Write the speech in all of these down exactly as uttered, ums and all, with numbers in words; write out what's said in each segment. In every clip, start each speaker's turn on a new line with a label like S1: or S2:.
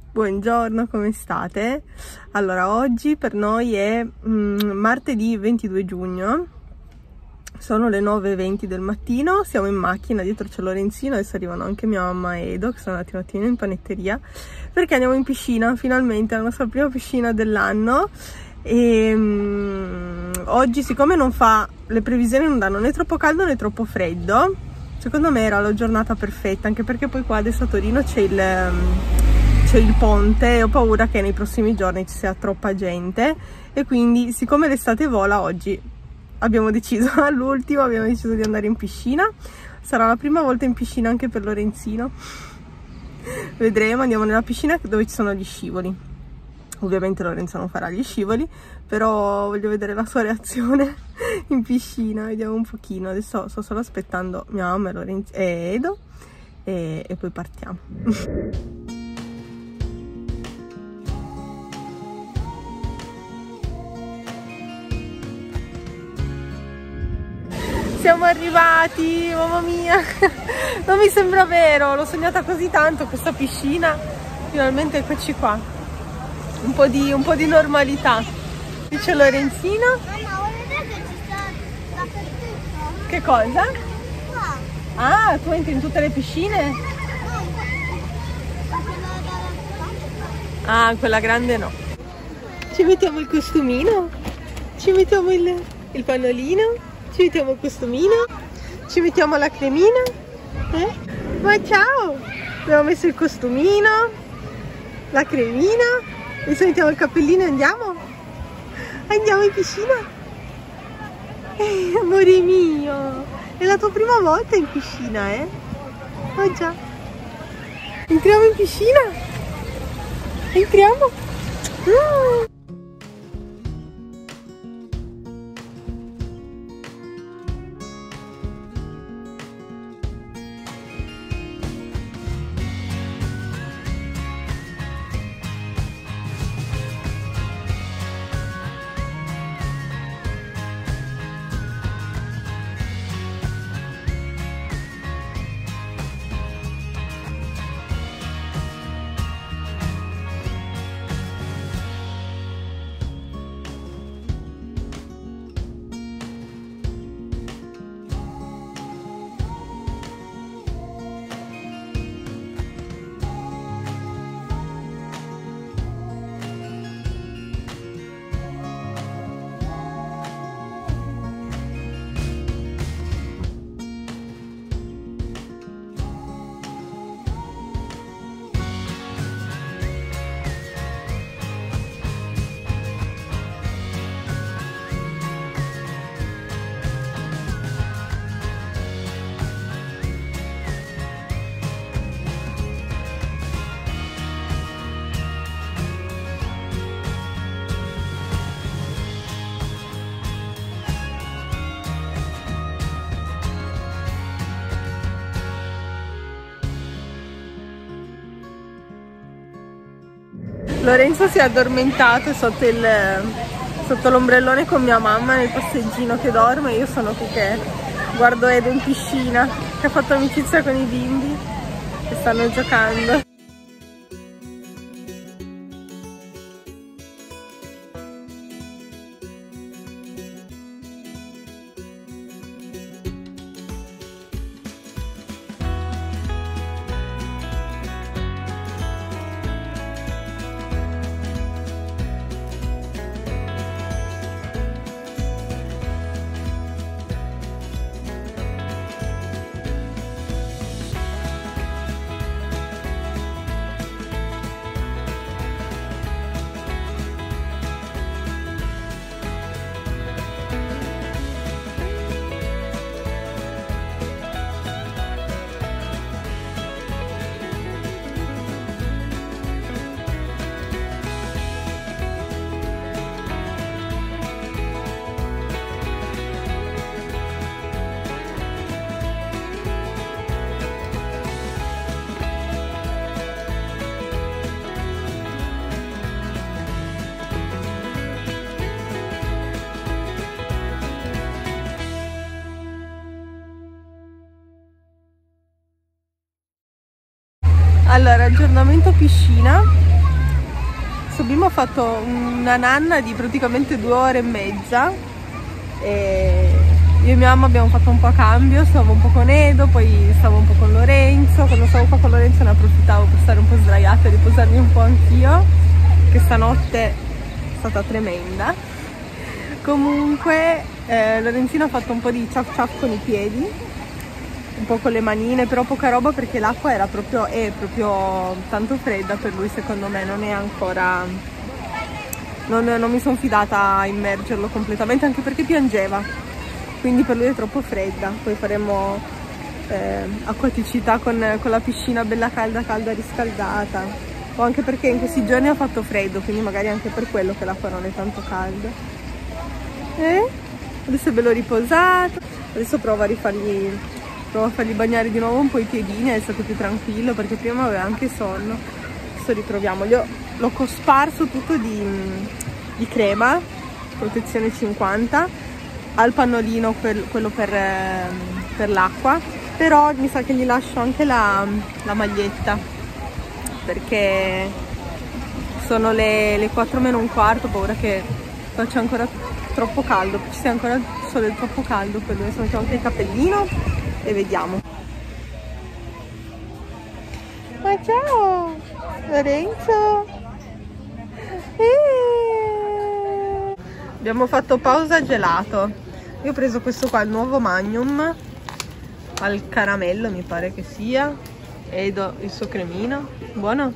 S1: Buongiorno, come state? Allora, oggi per noi è mm, martedì ventidue giugno, sono le nove e venti del mattino, siamo in macchina, dietro c'è Lorenzino, adesso arrivano anche mia mamma e Edo, che sono andati un attimo in panetteria, perché andiamo in piscina, finalmente, la nostra prima piscina dell'anno. E mm, oggi, siccome non fa, le previsioni non danno né troppo caldo né troppo freddo, secondo me era la giornata perfetta, anche perché poi qua adesso a Torino c'è il... c'è il ponte e ho paura che nei prossimi giorni ci sia troppa gente, e quindi, siccome l'estate vola, oggi abbiamo deciso, all'ultimo abbiamo deciso di andare in piscina. Sarà la prima volta in piscina anche per Lorenzino, vedremo. Andiamo nella piscina dove ci sono gli scivoli, ovviamente Lorenzo non farà gli scivoli, però voglio vedere la sua reazione in piscina, vediamo un pochino. Adesso sto solo aspettando mia mamma e, Lorenzo, e Edo e, e poi partiamo. Siamo arrivati, mamma mia, non mi sembra vero, l'ho sognata così tanto questa piscina, finalmente eccoci qua, un po' di, un po' di normalità. Qui c'è Lorenzino.
S2: Mamma, vuoi vedere che ci sta dappertutto?
S1: Che cosa?
S2: Qua.
S1: Ah, tu entri in tutte le piscine?
S2: No, quella da...
S1: Ah, quella grande no. Ci mettiamo il costumino, ci mettiamo il, il pannolino. Ci mettiamo il costumino, ci mettiamo la cremina, eh? Ma ciao! Abbiamo messo il costumino, la cremina, adesso mettiamo il cappellino e andiamo? Andiamo in piscina? Eh, amore mio, è la tua prima volta in piscina, eh? Oh già! Entriamo in piscina? Entriamo? Mm. Lorenzo si è addormentato sotto il sotto l'ombrellone con mia mamma nel passeggino che dorme. Io sono qui che guardo Edo in piscina, che ha fatto amicizia con i bimbi che stanno giocando. Allora, aggiornamento piscina. questo bimbo ha fatto una nanna di praticamente due ore e mezza e io e mia mamma abbiamo fatto un po' a cambio, stavo un po' con Edo, poi stavo un po' con Lorenzo. Quando stavo qua con Lorenzo ne approfittavo per stare un po' sdraiata e riposarmi un po' anch'io, che stanotte è stata tremenda. Comunque eh, Lorenzino ha fatto un po' di ciac ciac con i piedi, un po' con le manine, però poca roba perché l'acqua era proprio, è proprio tanto fredda per lui, secondo me. Non è ancora, non, non mi sono fidata a immergerlo completamente, anche perché piangeva, quindi per lui è troppo fredda. Poi faremo eh, acquaticità con, con la piscina bella calda calda riscaldata, o anche perché in questi giorni ha fatto freddo, quindi magari anche per quello che l'acqua non è tanto calda. Eh? Adesso è bello riposato, adesso provo a rifargli provo a fargli bagnare di nuovo un po' i piedini, adesso che è più tranquillo perché prima aveva anche sonno. Adesso riproviamo, l'ho cosparso tutto di, di crema protezione cinquanta al pannolino, quel, quello per, per l'acqua, però mi sa che gli lascio anche la, la maglietta perché sono le, le quattro meno un quarto, ho paura che faccia ancora troppo caldo, ci sia ancora solo troppo caldo per lui. Adesso mettiamo anche il cappellino e vediamo. Ma ciao Lorenzo! Eeeh. Abbiamo fatto pausa gelato. Io ho preso questo qua, il nuovo Magnum al caramello, mi pare che sia, e do il suo cremino. Buono?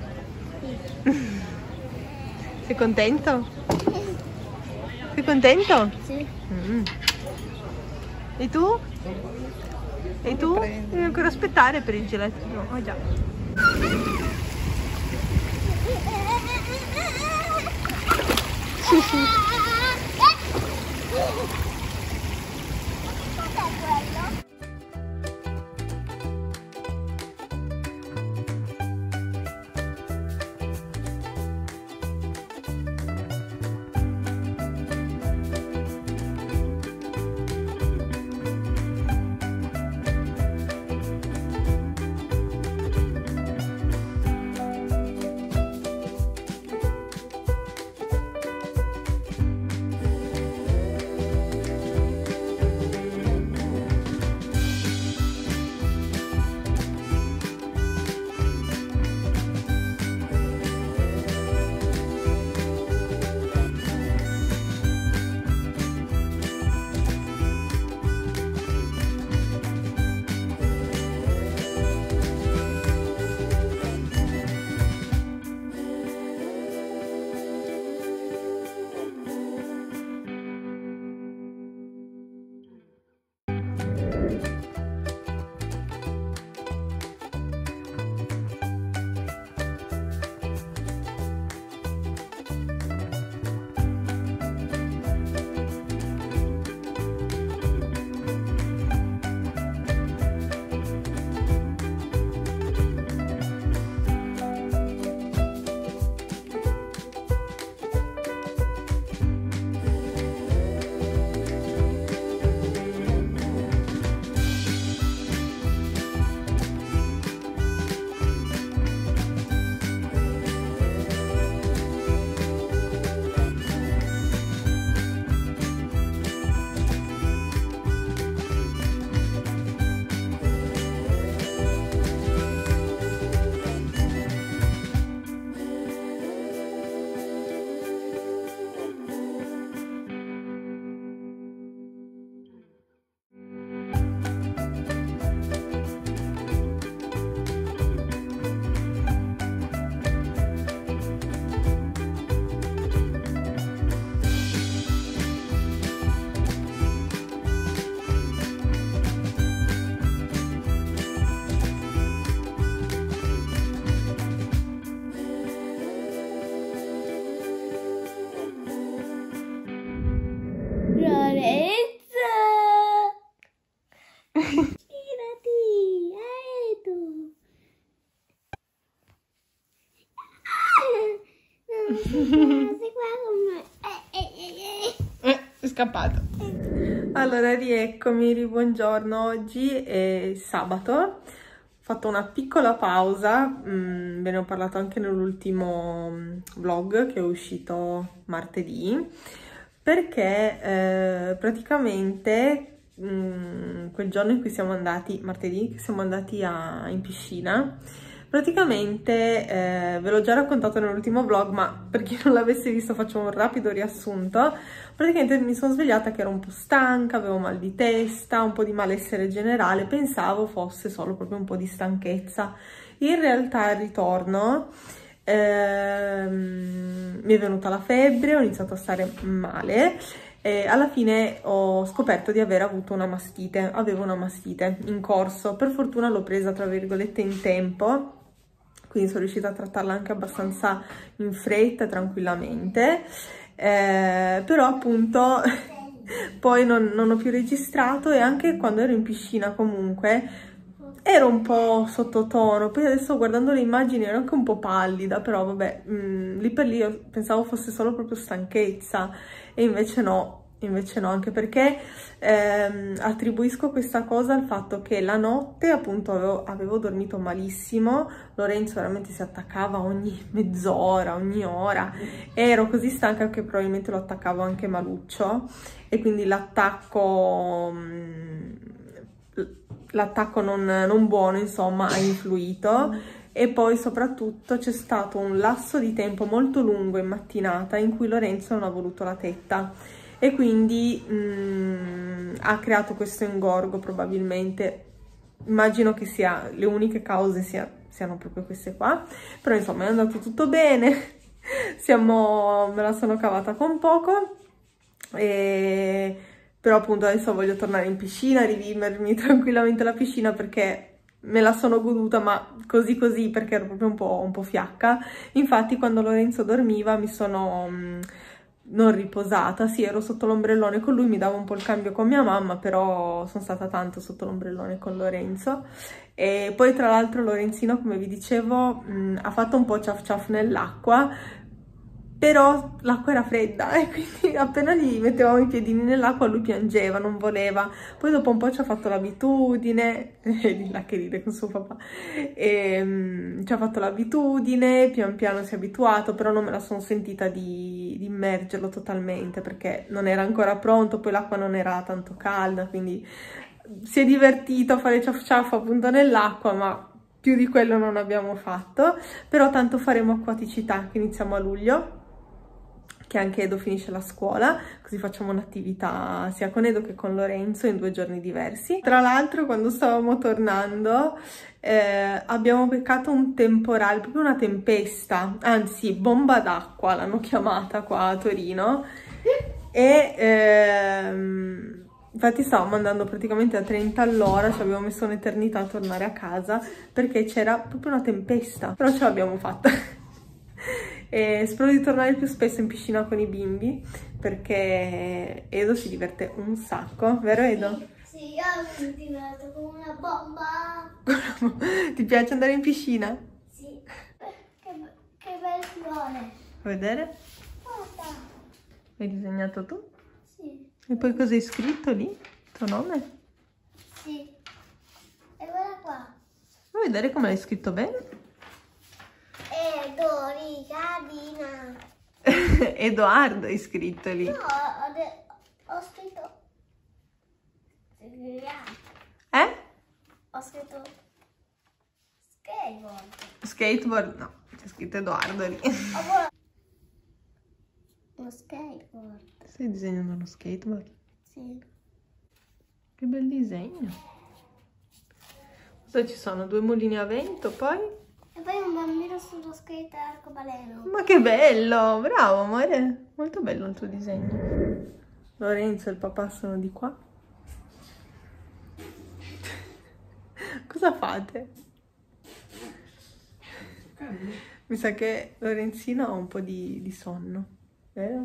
S1: Sei contento? Sei contento?
S2: Sì.
S1: Mm. E tu? E tu? Devi ancora aspettare per il gelatino. Oh già. Sì, sì. Eh, è scappato. Allora rieccomi, buongiorno. Oggi è sabato, ho fatto una piccola pausa, mh, ve ne ho parlato anche nell'ultimo vlog che è uscito martedì, perché eh, praticamente mh, quel giorno in cui siamo andati, martedì, che siamo andati a, in piscina, praticamente eh, ve l'ho già raccontato nell'ultimo vlog, ma per chi non l'avesse visto faccio un rapido riassunto. Praticamente mi sono svegliata che ero un po' stanca, avevo mal di testa, un po' di malessere generale, pensavo fosse solo proprio un po' di stanchezza. In realtà al ritorno ehm, mi è venuta la febbre, ho iniziato a stare male e alla fine ho scoperto di aver avuto una mastite, avevo una mastite in corso. Per fortuna l'ho presa tra virgolette in tempo, quindi sono riuscita a trattarla anche abbastanza in fretta, tranquillamente, eh, però appunto poi non, non ho più registrato, e anche quando ero in piscina comunque ero un po' sottotono. Poi adesso guardando le immagini ero anche un po' pallida, però vabbè, mh, lì per lì io pensavo fosse solo proprio stanchezza, e invece no. Invece no, anche perché ehm, attribuisco questa cosa al fatto che la notte appunto avevo, avevo dormito malissimo. Lorenzo veramente si attaccava ogni mezz'ora, ogni ora, e ero così stanca che probabilmente lo attaccavo anche maluccio, e quindi l'attacco l'attacco non, non buono insomma ha influito. E poi soprattutto c'è stato un lasso di tempo molto lungo in mattinata in cui Lorenzo non ha voluto la tetta, e quindi mh, ha creato questo ingorgo probabilmente. Immagino che sia, le uniche cause sia, siano proprio queste qua, però insomma è andato tutto bene, siamo, me la sono cavata con poco, e, però appunto adesso voglio tornare in piscina, rivivermi tranquillamente la piscina, perché me la sono goduta, ma così così, perché ero proprio un po', un po' fiacca. Infatti quando Lorenzo dormiva mi sono... Mh, non riposata, sì, ero sotto l'ombrellone con lui, mi dava un po' il cambio con mia mamma, però sono stata tanto sotto l'ombrellone con Lorenzo. E poi tra l'altro Lorenzino, come vi dicevo, mh, ha fatto un po' ciaf ciaf nell'acqua, però l'acqua era fredda, e quindi appena gli mettevamo i piedini nell'acqua lui piangeva, non voleva. Poi dopo un po' ci ha fatto l'abitudine, è lì là che ride con suo papà, e, um, ci ha fatto l'abitudine, pian piano si è abituato, però non me la sono sentita di, di immergerlo totalmente, perché non era ancora pronto, poi l'acqua non era tanto calda, quindi si è divertito a fare ciaf ciaf appunto nell'acqua, ma più di quello non abbiamo fatto. Però tanto faremo acquaticità, che iniziamo a luglio, che anche Edo finisce la scuola, così facciamo un'attività sia con Edo che con Lorenzo in due giorni diversi. Tra l'altro quando stavamo tornando eh, abbiamo beccato un temporale, proprio una tempesta, anzi bomba d'acqua l'hanno chiamata qua a Torino, e ehm, infatti stavamo andando praticamente a trenta all'ora, ci abbiamo messo un'eternità a tornare a casa perché c'era proprio una tempesta, però ce l'abbiamo fatta. E spero di tornare più spesso in piscina con i bimbi, perché Edo si diverte un sacco, vero Edo?
S2: Sì, io mi diverto con una bomba.
S1: Ti piace andare in piscina?
S2: Sì. Che, che bel fiore.
S1: A vedere?
S2: Guarda.
S1: Hai disegnato tu?
S2: Sì.
S1: E poi cosa hai scritto lì? Il tuo nome?
S2: Sì. E guarda qua.
S1: Vuoi vedere come l'hai scritto bene?
S2: Edoardo.
S1: Edoardo hai scritto lì.
S2: No, ho, de- ho scritto...
S1: Eh?
S2: Ho scritto... skateboard.
S1: Skateboard? No, c'è scritto Edoardo lì.
S2: Uno skateboard.
S1: Stai disegnando uno skateboard?
S2: Sì.
S1: Che bel disegno. Cosa ci sono? Due mulini a vento, poi?
S2: E poi un bambino sullo skate arcobaleno.
S1: Ma che bello! Bravo amore! Molto bello il tuo disegno. Lorenzo e il papà sono di qua. Cosa fate? Mi sa che Lorenzino ha un po' di, di sonno, vero?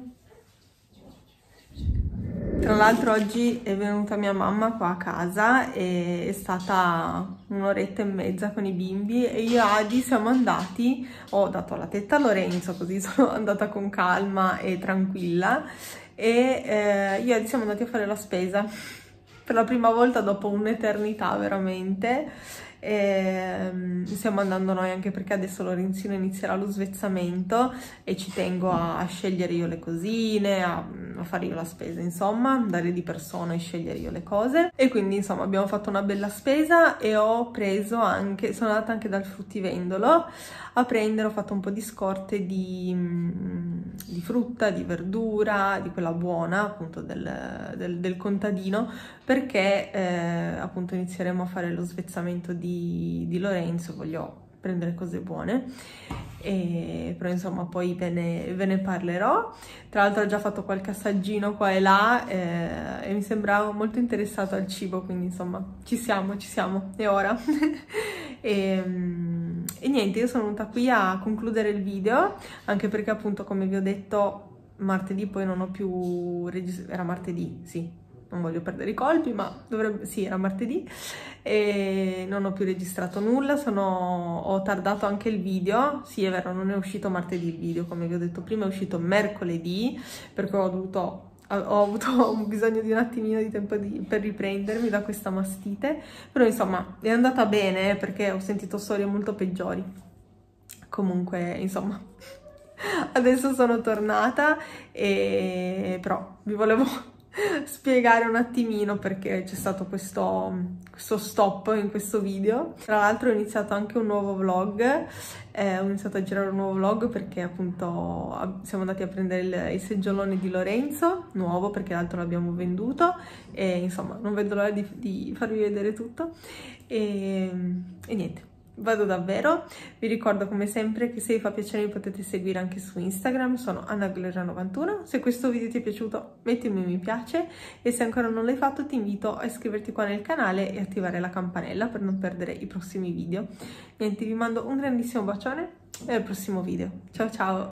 S1: Tra l'altro oggi è venuta mia mamma qua a casa e è stata un'oretta e mezza con i bimbi, e io e Adi siamo andati, ho dato la tetta a Lorenzo, così sono andata con calma e tranquilla, e eh, io e Adi siamo andati a fare la spesa per la prima volta dopo un'eternità veramente, E, um, stiamo andando noi anche perché adesso Lorenzino inizierà lo svezzamento e ci tengo a, a scegliere io le cosine, a, a fare io la spesa, insomma, andare di persona e scegliere io le cose. E quindi insomma abbiamo fatto una bella spesa e ho preso anche, sono andata anche dal fruttivendolo a prendere, ho fatto un po' di scorte di, di frutta, di verdura, di quella buona appunto del, del, del contadino, perché eh, appunto inizieremo a fare lo svezzamento di, di Lorenzo, voglio prendere cose buone, e, però insomma poi ve ne, ve ne parlerò. Tra l'altro ho già fatto qualche assaggino qua e là eh, e mi sembrava molto interessato al cibo, quindi insomma ci siamo, ci siamo, è ora. e, e niente, io sono venuta qui a concludere il video, anche perché appunto, come vi ho detto, martedì poi non ho più registrato, era martedì, sì, non voglio perdere i colpi, ma dovrebbe, sì, era martedì, e non ho più registrato nulla, sono, ho tardato anche il video, sì è vero, non è uscito martedì il video, come vi ho detto prima, è uscito mercoledì, perché ho dovuto, ho avuto bisogno di un attimino di tempo di, per riprendermi da questa mastite, però insomma è andata bene, perché ho sentito storie molto peggiori. Comunque, insomma, adesso sono tornata, e però vi volevo spiegare un attimino perché c'è stato questo, questo stop in questo video. Tra l'altro ho iniziato anche un nuovo vlog, eh, ho iniziato a girare un nuovo vlog perché appunto siamo andati a prendere il, il seggiolone di Lorenzo, nuovo, perché l'altro l'abbiamo venduto, e insomma non vedo l'ora di, di farvi vedere tutto, e, e niente. Vado davvero, vi ricordo come sempre che se vi fa piacere mi potete seguire anche su Instagram, sono Anna Gloria novantuno. Se questo video ti è piaciuto mettimi un mi piace, e se ancora non l'hai fatto ti invito a iscriverti qua nel canale e attivare la campanella per non perdere i prossimi video. Niente, vi mando un grandissimo bacione e al prossimo video, ciao ciao!